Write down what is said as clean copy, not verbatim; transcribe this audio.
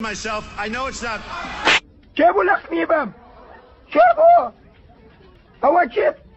myself. I know it's not. جابوا لك ميبام. جابوا. هو جيب.